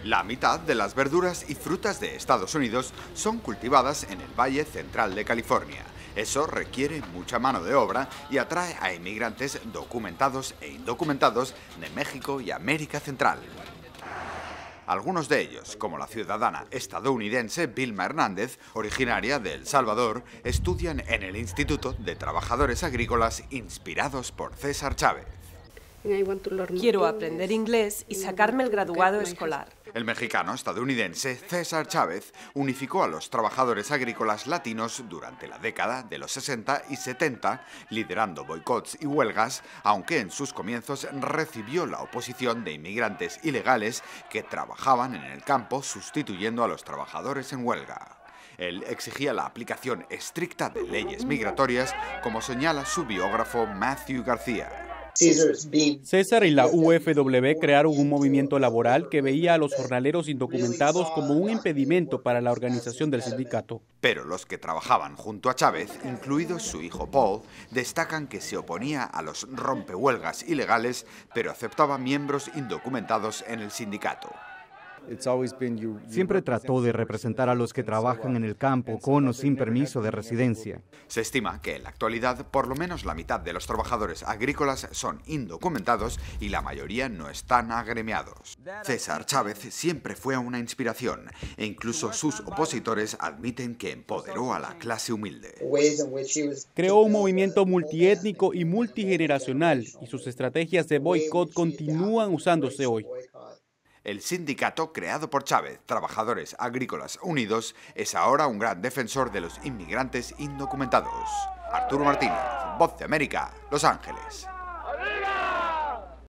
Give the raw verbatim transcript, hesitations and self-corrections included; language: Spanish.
La mitad de las verduras y frutas de Estados Unidos son cultivadas en el Valle Central de California. Eso requiere mucha mano de obra y atrae a inmigrantes documentados e indocumentados de México y América Central. Algunos de ellos, como la ciudadana estadounidense Vilma Hernández, originaria de El Salvador, estudian en el Instituto de Trabajadores Agrícolas inspirados por César Chávez. Quiero aprender inglés y sacarme el graduado escolar. El mexicano estadounidense César Chávez unificó a los trabajadores agrícolas latinos durante la década de los sesenta y setenta, liderando boicots y huelgas, aunque en sus comienzos recibió la oposición de inmigrantes ilegales que trabajaban en el campo sustituyendo a los trabajadores en huelga. Él exigía la aplicación estricta de leyes migratorias, como señala su biógrafo Matthew García. César y la U F W crearon un movimiento laboral que veía a los jornaleros indocumentados como un impedimento para la organización del sindicato. Pero los que trabajaban junto a Chávez, incluido su hijo Paul, destacan que se oponía a los rompehuelgas ilegales, pero aceptaba miembros indocumentados en el sindicato. Siempre trató de representar a los que trabajan en el campo con o sin permiso de residencia. Se estima que en la actualidad por lo menos la mitad de los trabajadores agrícolas son indocumentados y la mayoría no están agremiados. César Chávez siempre fue una inspiración e incluso sus opositores admiten que empoderó a la clase humilde. Creó un movimiento multiétnico y multigeneracional y sus estrategias de boicot continúan usándose hoy. El sindicato creado por Chávez, Trabajadores Agrícolas Unidos, es ahora un gran defensor de los inmigrantes indocumentados. Arturo Martínez, Voz de América, Los Ángeles.